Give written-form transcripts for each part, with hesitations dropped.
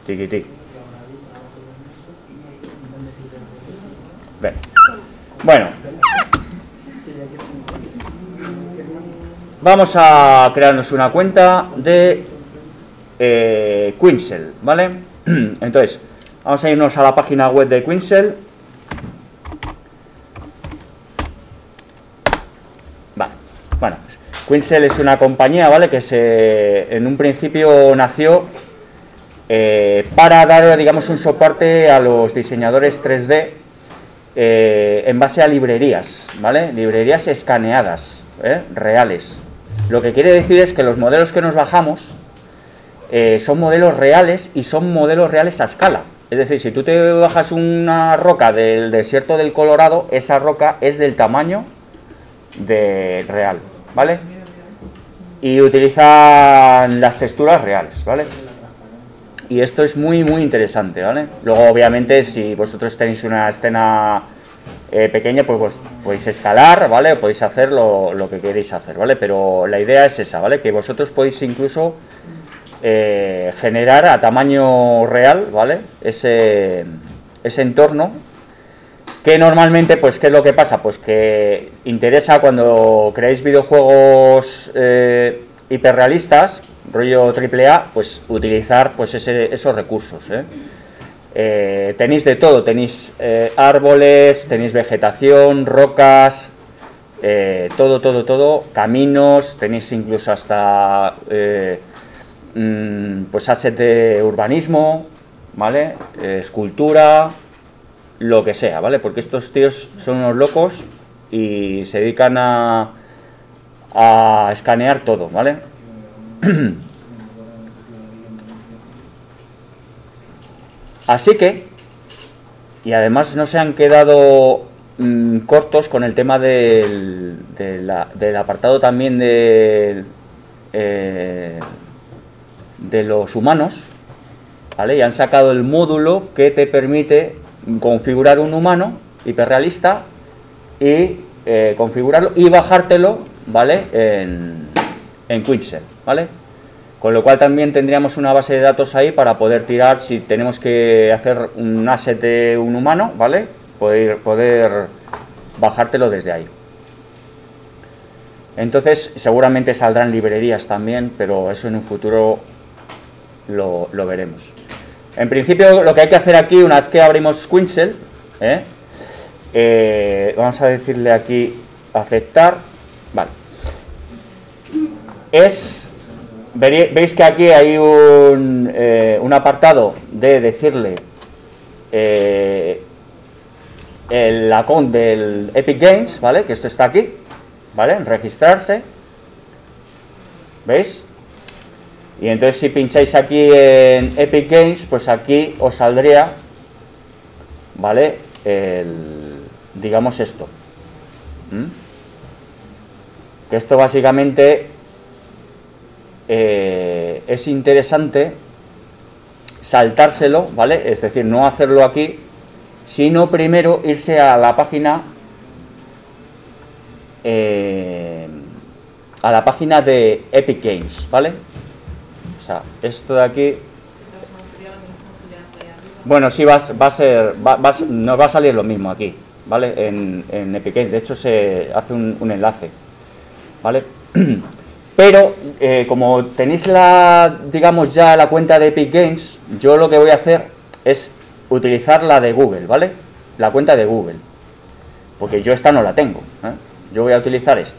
Tiquití. Ven. Bueno. Vamos a crearnos una cuenta de Quinzel, ¿vale? Entonces, vamos a irnos a la página web de Quinzel. Vale. Bueno, Quinzel es una compañía, ¿vale? Que en un principio nació para dar, digamos, un soporte a los diseñadores 3D en base a librerías, ¿vale? Librerías escaneadas, reales. Lo que quiere decir es que los modelos que nos bajamos son modelos reales y son modelos reales a escala. Es decir, si tú te bajas una roca del desierto del Colorado, esa roca es del tamaño real, ¿vale? Y utilizan las texturas reales, ¿vale? Y esto es muy interesante, ¿vale? Luego, obviamente, si vosotros tenéis una escena pequeña, pues podéis escalar, ¿vale? Podéis hacer lo que queréis hacer, ¿vale? Pero la idea es esa, ¿vale? Que vosotros podéis incluso generar a tamaño real, ¿vale? Ese entorno, que normalmente, pues, ¿qué es lo que pasa? Pues que interesa cuando creáis videojuegos hiperrealistas, rollo AAA, pues utilizar pues esos recursos, tenéis de todo, tenéis árboles, tenéis vegetación, rocas, todo, caminos, tenéis incluso hasta pues asset de urbanismo, ¿vale? Escultura, lo que sea, ¿vale? Porque estos tíos son unos locos y se dedican a escanear todo, ¿vale? Así que, y además no se han quedado cortos con el tema del apartado también de los humanos, ¿vale? Y han sacado el módulo que te permite configurar un humano hiperrealista y configurarlo y bajártelo, ¿vale? En Quinzel, ¿vale? Con lo cual también tendríamos una base de datos ahí para poder tirar si tenemos que hacer un asset de un humano, ¿vale? Poder bajártelo desde ahí. Entonces seguramente saldrán librerías también, pero eso en un futuro lo veremos. En principio lo que hay que hacer aquí, una vez que abrimos Quinzel, vamos a decirle aquí aceptar, vale. Veis que aquí hay un apartado de decirle el account del Epic Games, ¿vale? Que esto está aquí, ¿vale? En registrarse, ¿veis? Y entonces si pincháis aquí en Epic Games, pues aquí os saldría, ¿vale? Digamos esto. Que esto básicamente es interesante saltárselo, ¿vale? Es decir, no hacerlo aquí, sino primero irse a la página de Epic Games, ¿vale? O sea, esto de aquí, bueno, sí nos va a salir lo mismo aquí, ¿vale? En Epic Games, de hecho se hace un enlace, ¿vale? Pero como tenéis digamos ya la cuenta de Epic Games, yo lo que voy a hacer es utilizar la de Google, ¿vale? La cuenta de Google, porque yo esta no la tengo, yo voy a utilizar esta.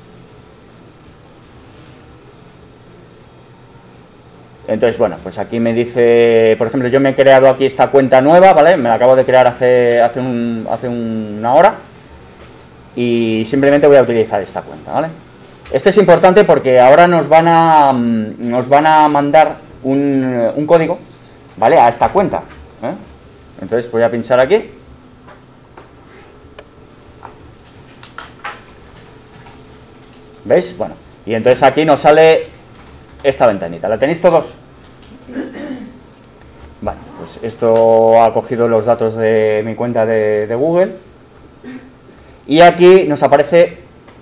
Entonces, bueno, pues aquí me dice, por ejemplo, yo me he creado aquí esta cuenta nueva, ¿vale? Me la acabo de crear hace una hora y simplemente voy a utilizar esta cuenta, ¿vale? Esto es importante porque ahora nos van a mandar un código, ¿vale? A esta cuenta, Entonces voy a pinchar aquí. ¿Veis? Bueno, y entonces aquí nos sale esta ventanita. ¿La tenéis todos? Vale, pues esto ha cogido los datos de mi cuenta de Google. Y aquí nos aparece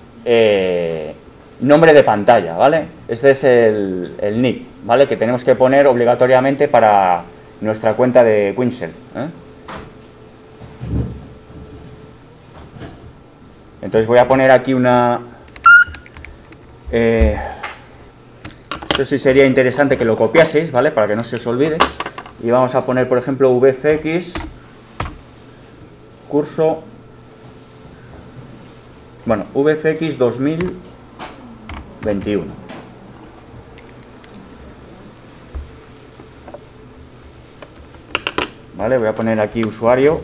nombre de pantalla, ¿vale? Este es el nick, ¿vale? Que tenemos que poner obligatoriamente para nuestra cuenta de Quinsel, ¿eh? Entonces voy a poner aquí una... esto sí sería interesante que lo copiaseis, ¿vale? Para que no se os olvide. Y vamos a poner, por ejemplo, VFX, curso... Bueno, VFX 2021. Vale, voy a poner aquí usuario.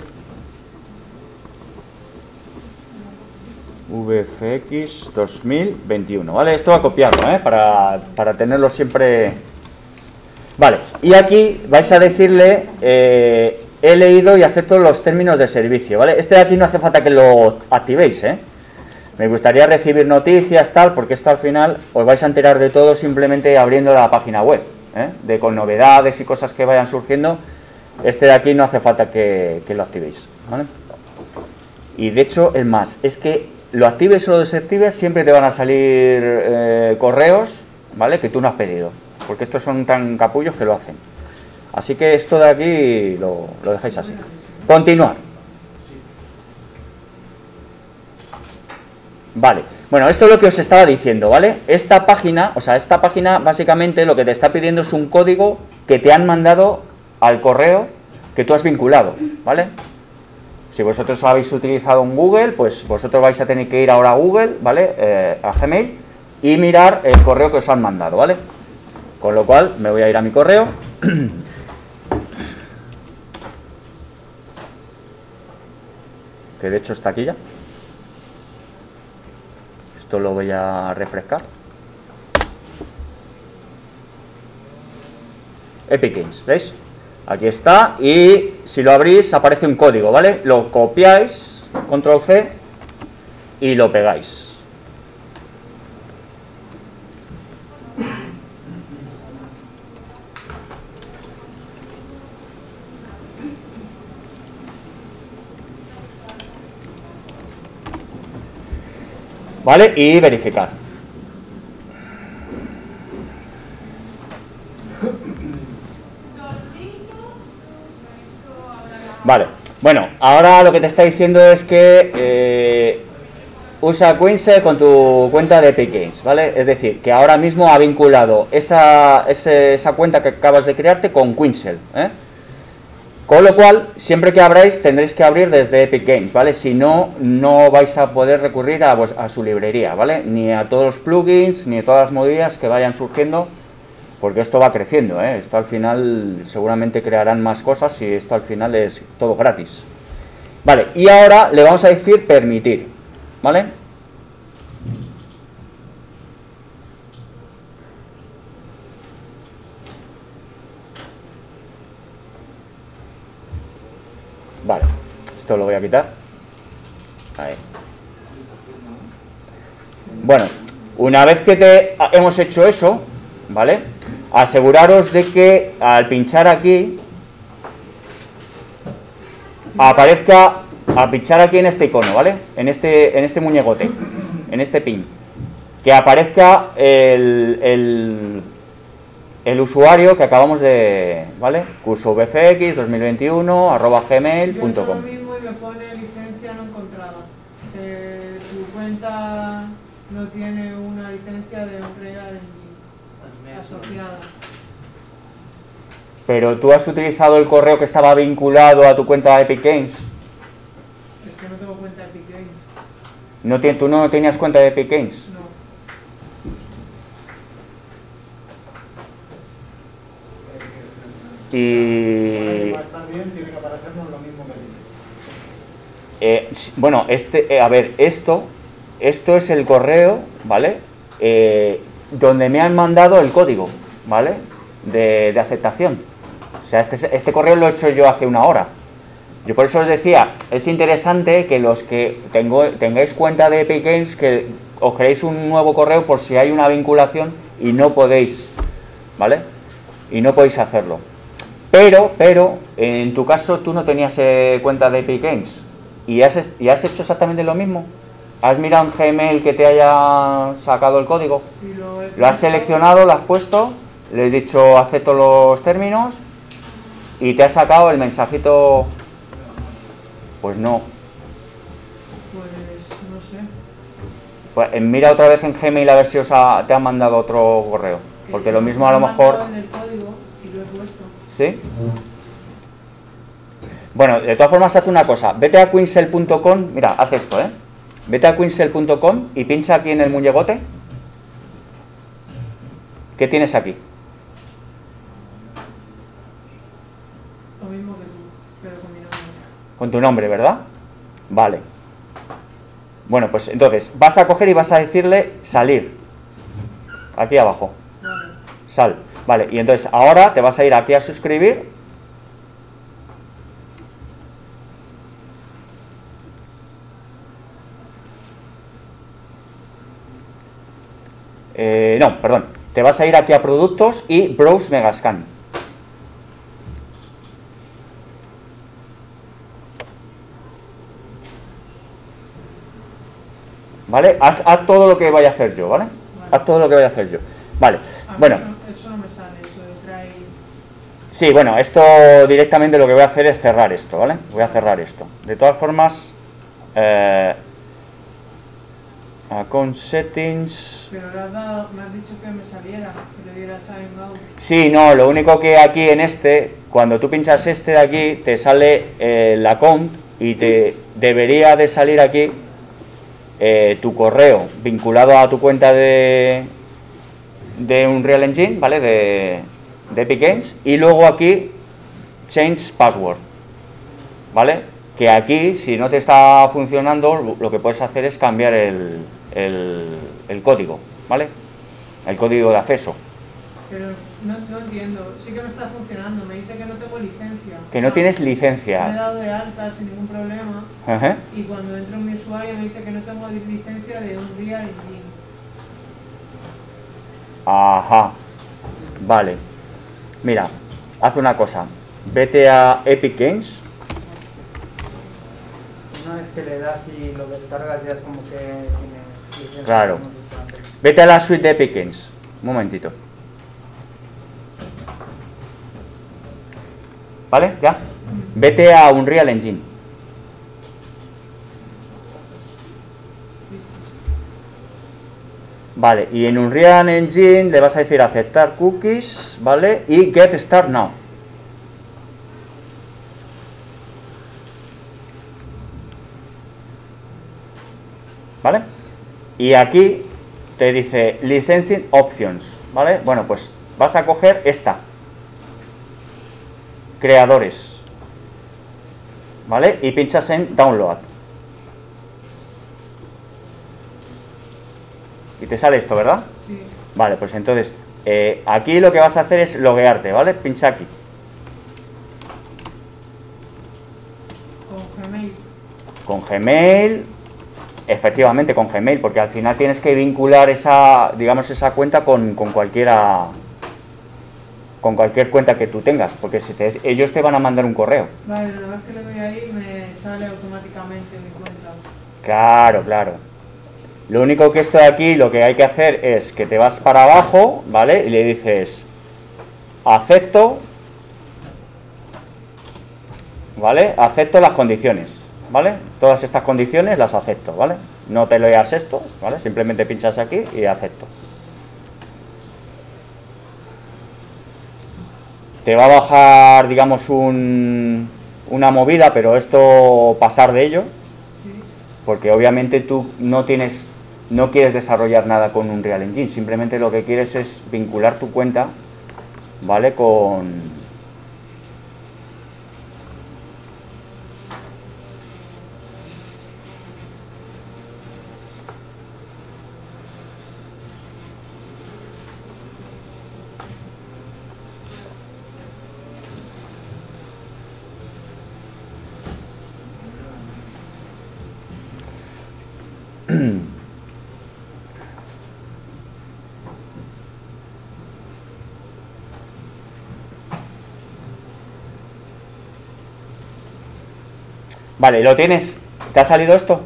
VFX 2021, ¿vale? Esto va a copiarlo, ¿eh? Para tenerlo siempre... Vale, y aquí vais a decirle, he leído y acepto los términos de servicio, ¿vale? Este de aquí no hace falta que lo activéis, ¿eh? Me gustaría recibir noticias, tal, porque esto al final os vais a enterar de todo simplemente abriendo la página web, ¿eh? Con novedades y cosas que vayan surgiendo. Este de aquí no hace falta que lo activéis, ¿vale? Y de hecho, es más, es que lo actives o lo desactives, siempre te van a salir correos, ¿vale? Que tú no has pedido, porque estos son tan capullos que lo hacen. Así que esto de aquí lo dejáis así. Continuar. Vale, bueno, esto es lo que os estaba diciendo, ¿vale? Esta página, o sea, esta página básicamente lo que te está pidiendo es un código que te han mandado al correo que tú has vinculado, ¿vale? Si vosotros habéis utilizado un Google, pues vosotros vais a tener que ir ahora a Google, ¿vale? A Gmail y mirar el correo que os han mandado, ¿vale? Con lo cual me voy a ir a mi correo. Que de hecho está aquí ya. Esto lo voy a refrescar. Epic Games, ¿veis? Aquí está, y si lo abrís aparece un código, ¿vale? Lo copiáis, control C, y lo pegáis. ¿Vale? Y verificar. Vale, bueno, ahora lo que te está diciendo es que usa Quinsel con tu cuenta de Epic Games, ¿vale? Es decir, que ahora mismo ha vinculado esa cuenta que acabas de crearte con Quinsel, ¿eh? Con lo cual, siempre que abráis tendréis que abrir desde Epic Games, ¿vale? Si no, no vais a poder recurrir a su librería, ¿vale? Ni a todos los plugins, ni a todas las movidas que vayan surgiendo, porque esto va creciendo, ¿eh? Esto al final seguramente crearán más cosas y esto al final es todo gratis. Vale, y ahora le vamos a decir permitir, ¿vale? Vale, esto lo voy a quitar. Ahí. Bueno, una vez que hemos hecho eso, ¿vale? Aseguraros de que al pinchar aquí aparezca, a pinchar aquí en este icono, ¿vale? En este muñecote, en este pin, que aparezca el usuario que acabamos de, ¿vale? Curso VFX 2021 @gmail.com. Lo mismo y me pone licencia no encontrada. Tu cuenta no tiene una licencia de Unreal asociada. Pero tú has utilizado el correo que estaba vinculado a tu cuenta de Epic Games. Es que no tengo cuenta de Epic Games. ¿Tú no tenías cuenta de Epic Games? No. Y... va a estar bien, tiene que aparecernos lo mismo que dice. bueno, a ver, esto es el correo, ¿vale? Donde me han mandado el código, ¿vale? De aceptación. O sea, este correo lo he hecho yo hace una hora. Yo por eso os decía, es interesante que los que tengáis cuenta de Epic Games, que os creéis un nuevo correo por si hay una vinculación y no podéis, ¿vale? Y no podéis hacerlo. Pero, en tu caso tú no tenías cuenta de Epic Games y has hecho exactamente lo mismo. ¿Has mirado en Gmail que te haya sacado el código? Lo has seleccionado, lo has puesto, le he dicho acepto los términos y te ha sacado el mensajito. Pues no. Pues no sé. Pues, mira otra vez en Gmail a ver si te han mandado otro correo. Porque lo mismo a lo mejor. En el código y lo he puesto. ¿Sí? Bueno, de todas formas, haz una cosa. Vete a quinsel.com. Mira, haz esto, ¿eh? Vete a quinsel.com y pincha aquí en el muñecote. ¿Qué tienes aquí? Lo mismo que tú, pero con mi nombre. Con tu nombre, ¿verdad? Vale. Bueno, pues entonces vas a coger y vas a decirle salir. Aquí abajo. Vale. Sal. Vale, y entonces ahora te vas a ir aquí a suscribir. No, perdón. Te vas a ir aquí a productos y Browse Megascan. ¿Vale? Haz todo lo que vaya a hacer yo, ¿vale? Haz todo lo que vaya a hacer yo. Vale, bueno. Eso no me sale, eso de traer. Sí, bueno, esto directamente lo que voy a hacer es cerrar esto, ¿vale? Voy a cerrar esto. De todas formas, account settings. Pero me has dicho que me saliera, que le diera sign out. Sí, no, lo único que aquí en cuando tú pinchas este de aquí, te sale el account y te debería de salir aquí tu correo vinculado a tu cuenta de Unreal Engine, ¿vale? De Epic Games, y luego aquí change password, ¿vale? Que aquí, si no te está funcionando, lo que puedes hacer es cambiar el código, ¿vale? El código de acceso. Pero no entiendo, sí que me está funcionando, me dice que no tengo licencia. Que no tienes licencia. Me he dado de alta sin ningún problema. Ajá. Y cuando entro en mi usuario me dice que no tengo licencia de Unreal Engine. Ajá. Vale. Mira, haz una cosa. Vete a Epic Games. Una vez que le das y lo descargas ya es como que tienes licencia. Claro. Vete a la suite de Epic Games. Un momentito. ¿Vale? ¿Ya? Vete a Unreal Engine. Vale, y en Unreal Engine le vas a decir aceptar cookies, ¿vale? Y get start now. ¿Vale? Y aquí te dice licensing options, ¿vale? Bueno, pues vas a coger esta. Creadores. ¿Vale? Y pinchas en download. Y te sale esto, ¿verdad? Sí. Vale, pues entonces aquí lo que vas a hacer es loguearte, ¿vale? Pincha aquí. Con Gmail. Con Gmail, efectivamente con Gmail, porque al final tienes que vincular esa, digamos, esa cuenta con cualquier cuenta que tú tengas, porque ellos te van a mandar un correo. Vale, una vez que le doy ahí me sale automáticamente mi cuenta. Claro, claro. Lo único que esto de aquí, lo que hay que hacer es que te vas para abajo, ¿vale? Y le dices, acepto, ¿vale? Acepto las condiciones, ¿vale? Todas estas condiciones las acepto, ¿vale? No te leas esto, ¿vale? Simplemente pinchas aquí y acepto. Te va a bajar, digamos, una movida, pero esto pasar de ello, porque obviamente tú no quieres desarrollar nada con Unreal Engine, simplemente lo que quieres es vincular tu cuenta, ¿vale? Con Vale, ¿lo tienes? ¿Te ha salido esto?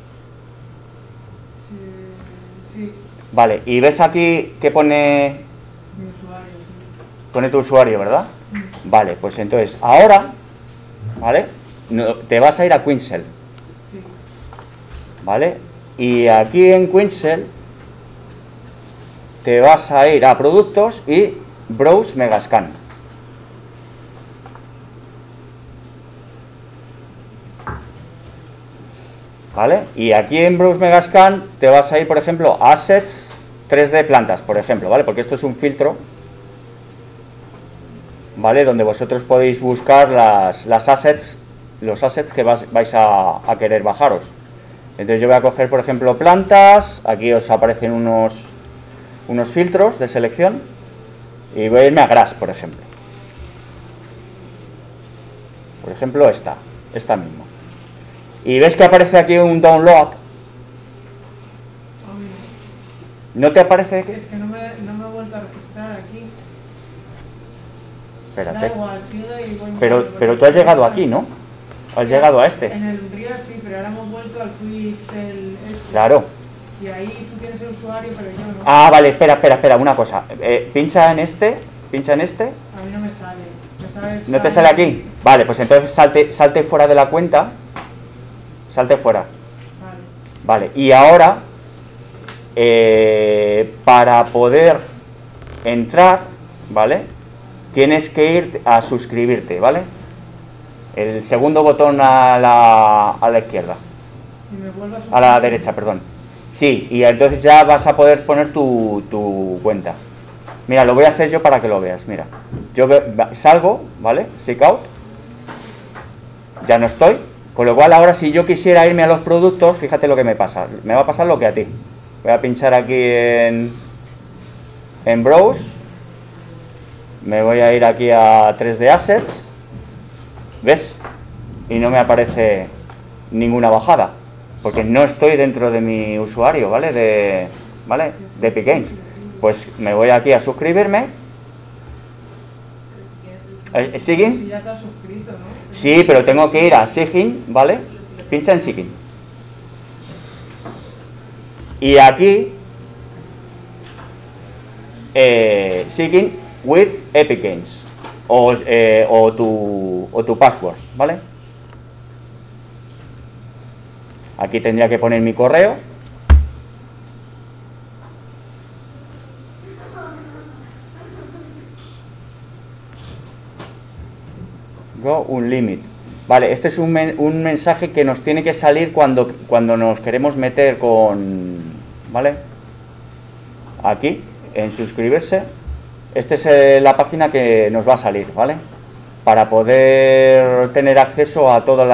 Sí. Vale, y ves aquí que pone Mi usuario, sí. tu usuario, ¿verdad? Vale, pues entonces, ahora, ¿vale? Te vas a ir a Quinzel, Sí. ¿vale? Y aquí en Quinzel te vas a ir a productos y Browse Megascan. ¿Vale? Y aquí en Browse Megascan te vas a ir, por ejemplo, a Assets 3D Plantas, por ejemplo, ¿vale? Porque esto es un filtro, ¿vale? Donde vosotros podéis buscar los assets que vais a querer bajaros. Entonces yo voy a coger, por ejemplo, plantas, aquí os aparecen unos filtros de selección y voy a irme a Grass, por ejemplo. Por ejemplo, esta misma. Y ves que aparece aquí un download. ¿No te aparece? Es que no me he vuelto a registrar aquí. Espérate. Da igual, sigue y voy Pero tú has llegado aquí, ¿no? Has llegado a este. En el Real sí, pero ahora hemos vuelto al Quixel este. Claro. Y ahí tú tienes el usuario, pero yo no. Ah, vale, espera, una cosa. Pincha en este. A mí no me sale. ¿No te sale aquí? Vale, pues entonces salte fuera de la cuenta. Salte fuera. Vale. Vale, y ahora, para poder entrar, ¿vale? Tienes que ir a suscribirte, ¿vale? El segundo botón a la izquierda. ¿Y me vuelvo A la derecha, perdón. Sí, y entonces ya vas a poder poner tu cuenta. Mira, lo voy a hacer yo para que lo veas, mira. Yo salgo, ¿vale? Seek out. Ya no estoy. Con lo cual ahora si yo quisiera irme a los productos, fíjate lo que me pasa. Me va a pasar lo que a ti. Voy a pinchar aquí en Browse. Me voy a ir aquí a 3D Assets. ¿Ves? Y no me aparece ninguna bajada. Porque no estoy dentro de mi usuario, ¿vale? De Epic Games. Pues me voy aquí a suscribirme. ¿Siguen? Si ya te has suscrito, ¿no? Sí, pero tengo que ir a Sign, ¿vale? Pincha en Sign. Y aquí, Sign with Epic Games. O tu password, ¿vale? Aquí tendría que poner mi correo. Go un limit. Vale, este es un mensaje que nos tiene que salir cuando nos queremos meter con... ¿Vale? Aquí, en suscribirse. Esta es la página que nos va a salir, ¿vale? Para poder tener acceso a todos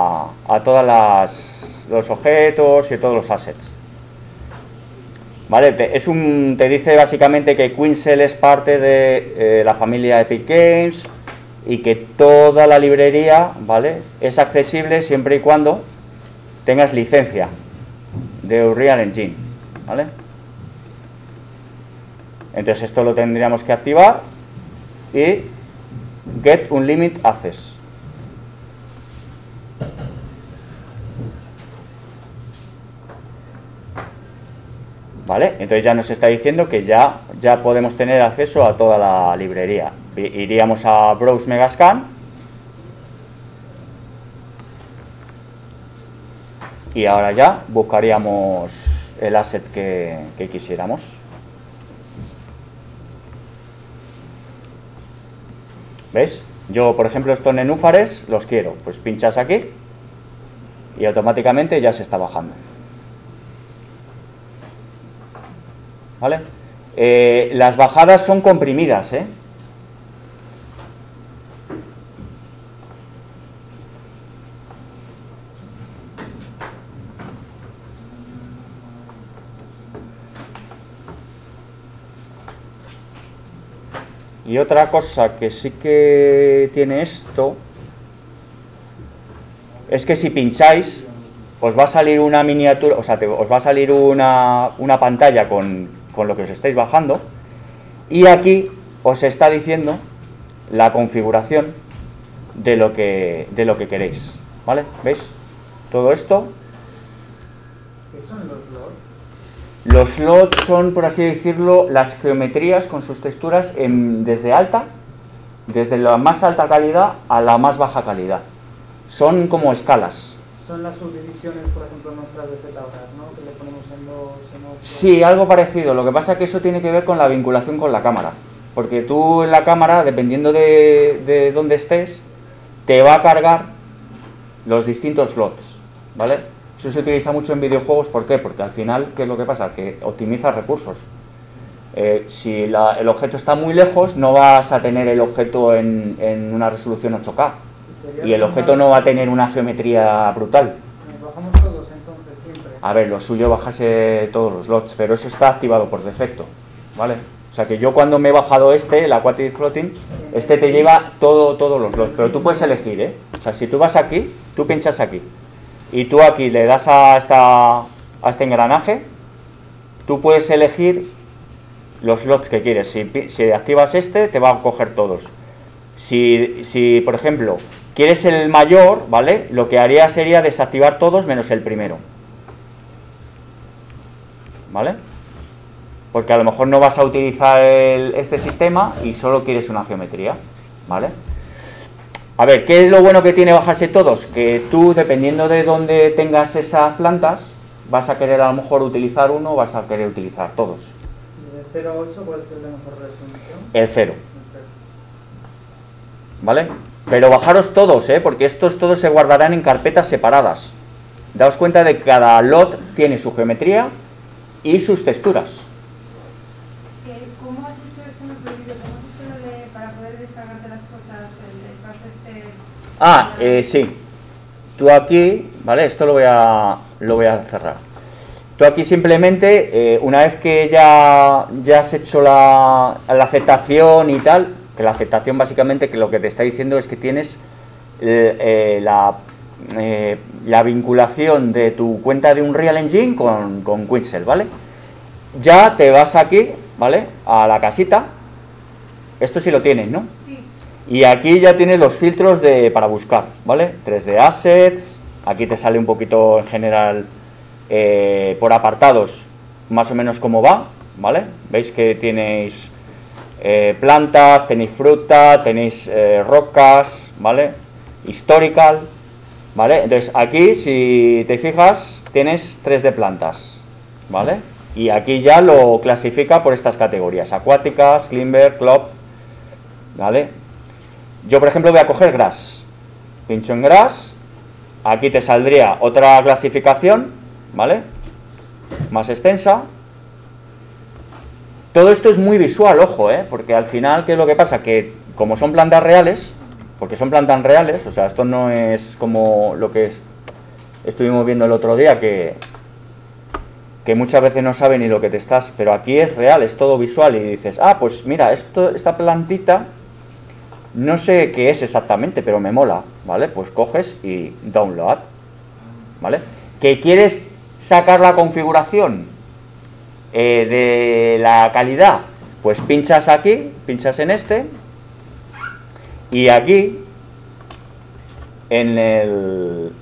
los objetos y todos los assets. ¿Vale? Te dice básicamente que Quinzel es parte de la familia Epic Games y que toda la librería, ¿vale?, es accesible siempre y cuando tengas licencia de Unreal Engine, ¿vale? Entonces esto lo tendríamos que activar y Get Unlimited Access. ¿Vale? Entonces ya nos está diciendo que ya podemos tener acceso a toda la librería. Iríamos a Browse Megascan y ahora ya buscaríamos el asset que quisiéramos. ¿Veis? Yo, por ejemplo, estos nenúfares los quiero. Pues pinchas aquí y automáticamente ya se está bajando. ¿Vale? Las bajadas son comprimidas, ¿eh? Y otra cosa que sí que tiene esto es que si pincháis os va a salir una miniatura, o sea, os va a salir una pantalla con lo que os estáis bajando y aquí os está diciendo la configuración de lo que queréis, ¿vale? ¿Veis? Todo esto. ¿Qué son los LOD? Los LOD son, por así decirlo, las geometrías con sus texturas desde alta, desde la más alta calidad a la más baja calidad. Son como escalas. Son las subdivisiones, por ejemplo, nuestras de Z-horas, ¿no? Que le ponemos en 2, en 8. Sí, algo parecido. Lo que pasa es que eso tiene que ver con la vinculación con la cámara. Porque tú en la cámara, dependiendo de dónde estés, te va a cargar los distintos slots, ¿vale? Eso se utiliza mucho en videojuegos. ¿Por qué? Porque al final, ¿qué es lo que pasa? Que optimiza recursos. Si el objeto está muy lejos, no vas a tener el objeto en una resolución 8K. Y el objeto no va a tener una geometría brutal. Bajamos todos entonces siempre. A ver, lo suyo bajarse todos los slots, pero eso está activado por defecto, ¿vale? O sea que yo cuando me he bajado el Aquatic Floating, te lleva todos los slots, pero tú puedes elegir, ¿eh? O sea, si tú vas aquí, tú pinchas aquí, y tú aquí le das a este engranaje, tú puedes elegir los slots que quieres. Si activas te va a coger todos. Si por ejemplo, quieres el mayor, ¿vale? Lo que haría sería desactivar todos menos el primero, ¿vale? Porque a lo mejor no vas a utilizar este sistema y solo quieres una geometría, ¿vale? A ver, ¿qué es lo bueno que tiene bajarse todos? Que tú, dependiendo de dónde tengas esas plantas, vas a querer a lo mejor utilizar uno o vas a querer utilizar todos. ¿De 0 a 8 cuál es el de mejor resolución? El 0. ¿Vale? Pero bajaros todos, porque estos todos se guardarán en carpetas separadas. Daos cuenta de que cada lot tiene su geometría y sus texturas. ¿Cómo has hecho esto en el proyecto? ¿Cómo has hecho lo de para poder descargarte las cosas, el espacio Sí. Tú aquí, ¿vale? Esto lo voy a cerrar. Tú aquí simplemente, una vez que ya has hecho la aceptación y tal, que la aceptación básicamente que lo que te está diciendo es que tienes la vinculación de tu cuenta de Unreal Engine con Quixel, ¿vale? Ya te vas aquí, ¿vale? A la casita. Esto sí lo tienes, ¿no? Sí. Y aquí ya tienes los filtros para buscar, ¿vale? 3D Assets, aquí te sale un poquito en general por apartados, más o menos cómo va, ¿vale? Veis que tenéis plantas, tenéis fruta, tenéis rocas, ¿vale? Historical, ¿vale? Entonces aquí, si te fijas, tienes 3D plantas, ¿vale? Y aquí ya lo clasifica por estas categorías: acuáticas, climber, clop, ¿vale? Yo, por ejemplo, voy a coger grass. Pincho en grass. Aquí te saldría otra clasificación, ¿vale? Más extensa. Todo esto es muy visual, ojo, porque al final, ¿qué es lo que pasa? Que como son plantas reales, porque son plantas reales, o sea, esto no es como lo que estuvimos viendo el otro día, que muchas veces no sabe ni lo que te estás, pero aquí es real, es todo visual, y dices, pues mira, esta plantita, no sé qué es exactamente, pero me mola, ¿vale? Pues coges y download, ¿vale? ¿Que quieres sacar la configuración de la calidad? Pues pinchas aquí, pinchas en y aquí en el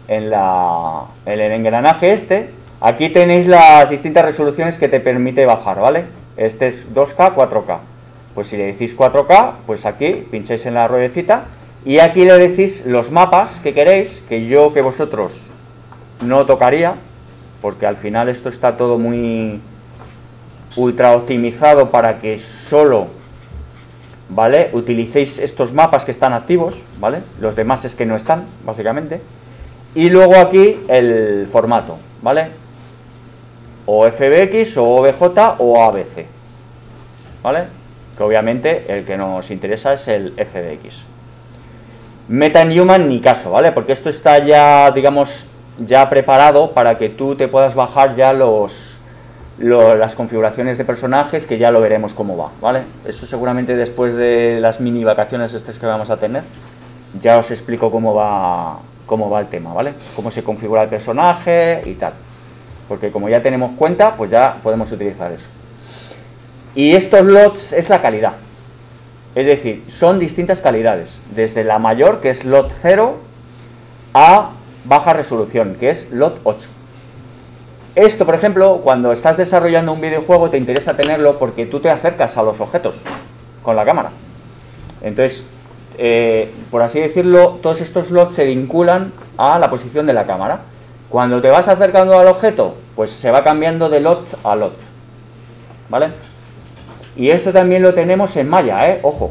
engranaje aquí tenéis las distintas resoluciones que te permite bajar, ¿vale? Este es 2K, 4K. Pues si le decís 4K, pues aquí pincháis en la ruedecita y aquí le decís los mapas que queréis, que vosotros no tocaría, porque al final esto está todo muy ultra optimizado para que solo, ¿vale?, utilicéis estos mapas que están activos, ¿vale? Los demás es que no están, básicamente. Y luego aquí el formato, ¿vale? O FBX, o OBJ, o ABC, ¿vale? Que obviamente el que nos interesa es el FBX. MetaHuman ni caso, ¿vale? Porque esto está ya, digamos, ya preparado para que tú te puedas bajar ya las configuraciones de personajes, que ya lo veremos cómo va, ¿vale? Eso seguramente después de las mini vacaciones que vamos a tener, ya os explico cómo va el tema, ¿vale? Cómo se configura el personaje y tal. Porque como ya tenemos cuenta, pues ya podemos utilizar eso. Y estos lots es la calidad. Es decir, son distintas calidades. Desde la mayor, que es lot 0, a baja resolución, que es lot 8. Esto, por ejemplo, cuando estás desarrollando un videojuego, te interesa tenerlo porque tú te acercas a los objetos con la cámara. Entonces, por así decirlo, todos estos slots se vinculan a la posición de la cámara. Cuando te vas acercando al objeto, pues se va cambiando de lot a lot, ¿vale? Y esto también lo tenemos en Maya, ojo.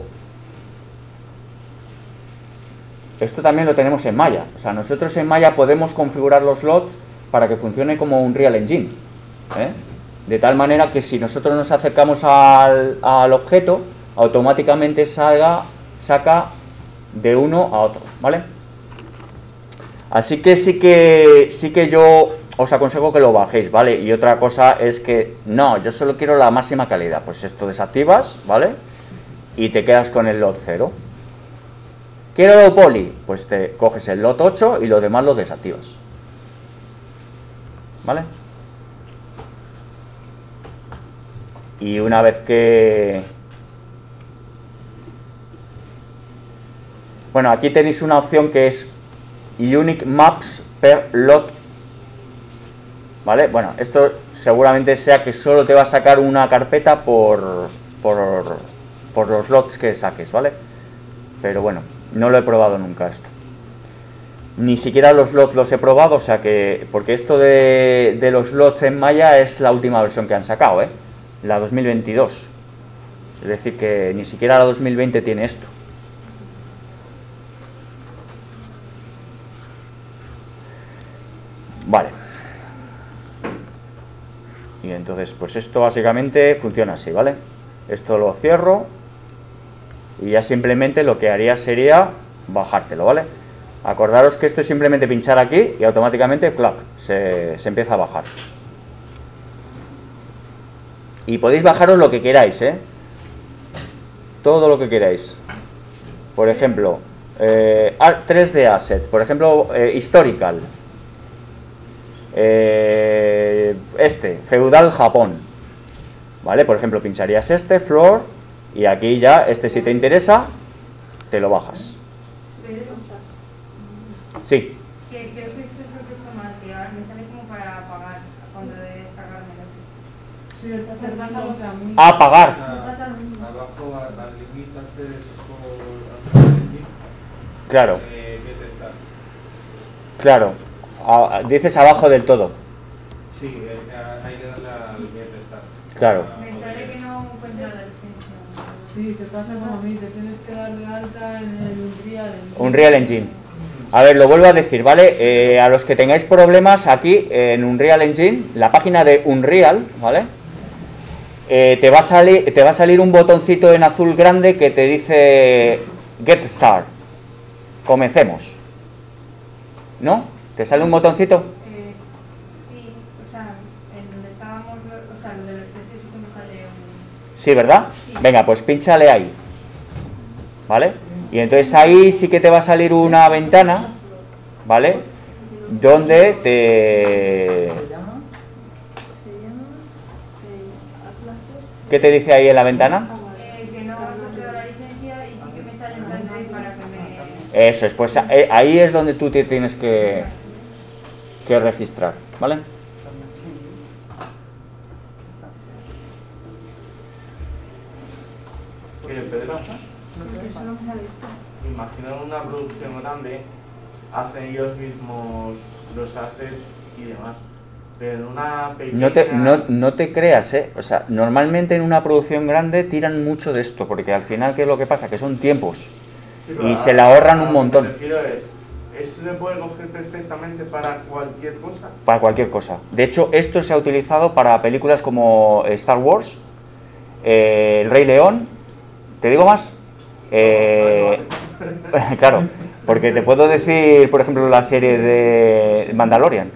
Esto también lo tenemos en Maya. O sea, nosotros en Maya podemos configurar los slots para que funcione como un Unreal Engine, de tal manera que si nosotros nos acercamos al objeto, automáticamente saca de uno a otro, ¿vale? Así que sí que yo os aconsejo que lo bajéis, ¿vale? Y otra cosa es que, no, yo solo quiero la máxima calidad. Pues esto desactivas, ¿vale? Y te quedas con el lot 0. ¿Quiero low poly? Pues te coges el lot 8 y lo demás lo desactivas, ¿vale? Y una vez que... Bueno, aquí tenéis una opción que es Unique Maps per Lot, ¿vale? Bueno, esto seguramente sea que solo te va a sacar una carpeta por los lots que saques, ¿vale? Pero bueno, no lo he probado nunca esto. Ni siquiera los lots los he probado, o sea que... Porque esto de los lots en Maya es la última versión que han sacado, la 2022. Es decir, que ni siquiera la 2020 tiene esto. Vale. Y entonces, pues esto básicamente funciona así, ¿vale? Esto lo cierro y ya simplemente lo que haría sería bajártelo, ¿vale? Acordaros que esto es simplemente pinchar aquí y automáticamente, clac, se empieza a bajar. Y podéis bajaros lo que queráis, todo lo que queráis. Por ejemplo, 3D Asset, por ejemplo, Historical. Feudal Japón, ¿vale? Por ejemplo, pincharías Floor, y aquí ya, si te interesa, te lo bajas. Sí. Que creo que esto es lo que he hecho mal, que ahora me sale como para apagar cuando de descargármelo. Sí, te pasa lo que a mí. A pagar. Abajo al limitarte por Claro. Claro. Dices abajo del todo. Sí, hay que darle al get start. Claro. Me sale que no encuentra la licencia. Sí, te pasa como a mí, te tienes que dar de alta en el Unreal Engine. Unreal Engine. A ver, lo vuelvo a decir, ¿vale? A los que tengáis problemas aquí en Unreal Engine, la página de Unreal, ¿vale? Te va a salir un botoncito en azul grande que te dice Get Start. Comencemos. ¿No? ¿Te sale un botoncito? Sí, o sea, en donde estábamos, o sea, lo de los precios sí que me sale un... Sí, ¿verdad? Sí. Venga, pues pínchale ahí, ¿vale? Y entonces ahí sí que te va a salir una ventana, ¿vale? Donde te... ¿Qué te dice ahí en la ventana? Que no he encontrado la licencia y sí que me sale en plan para que me... Eso es, pues ahí es donde tú te tienes que registrar, ¿vale? Oye, Pedro, imagina una producción grande, hacen ellos mismos los assets y demás, pero en una pequeña... No te creas, o sea, normalmente en una producción grande tiran mucho de esto, porque al final, ¿qué es lo que pasa? Que son tiempos, Sí, y se le ahorran un montón. Lo que me refiero es, ¿eso se puede coger perfectamente para cualquier cosa? Para cualquier cosa. De hecho, esto se ha utilizado para películas como Star Wars, El Rey León. ¿Te digo más? Claro, porque te puedo decir, por ejemplo, la serie de Mandalorian.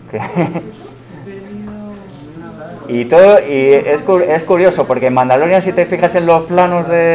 Y es curioso, porque en Mandalorian, si te fijas en los planos de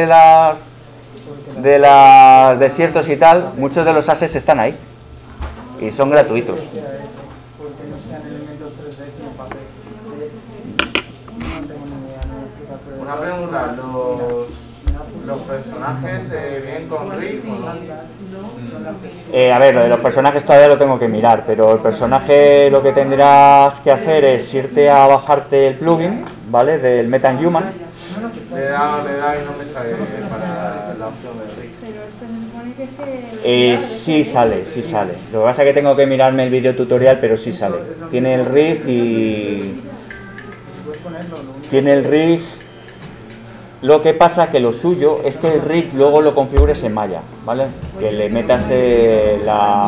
los desiertos y tal, muchos de los assets están ahí. Y son gratuitos. Porque no sean elementos 3D sino papel. No tengo ni idea, no explica, pero... Una pregunta, ¿los personajes vienen con rig o no? A ver, lo de los personajes todavía lo tengo que mirar, pero el personaje lo que tendrás que hacer es irte a bajarte el plugin, ¿vale? Del MetaHuman. Le da y no me sale para la opción de rig. Pero esto se supone Sí sale. Lo que pasa es que tengo que mirarme el vídeo tutorial, pero sí sale. Tiene el rig y... Tiene el rig. Lo que pasa que lo suyo es que el rig luego lo configures en Maya, ¿vale? Que le metas el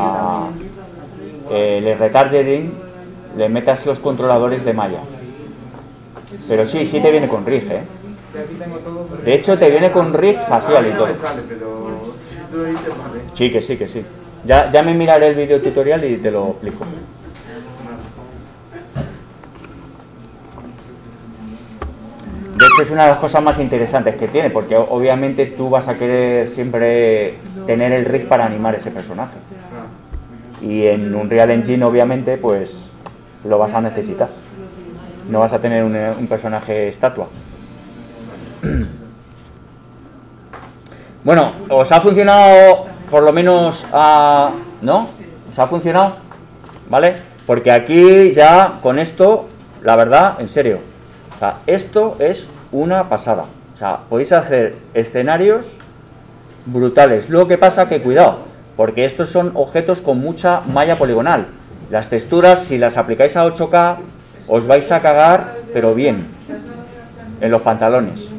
retargeting, le metas los controladores de Maya. Pero sí te viene con rig, ¿eh? De hecho, te viene con rig facial y todo. Sí, que sí. Ya me miraré el vídeo tutorial y te lo explico. De hecho, es una de las cosas más interesantes que tiene, porque obviamente tú vas a querer siempre tener el rig para animar ese personaje. Y en Unreal Engine, obviamente, pues lo vas a necesitar. No vas a tener un personaje estatua. Bueno, ¿os ha funcionado por lo menos ¿no? ¿Os ha funcionado? ¿Vale? Porque aquí ya con esto, la verdad, en serio, o sea, esto es una pasada. O sea, podéis hacer escenarios brutales. Lo que pasa que cuidado, porque estos son objetos con mucha malla poligonal. Las texturas, si las aplicáis a 8K, os vais a cagar, pero bien, en los pantalones.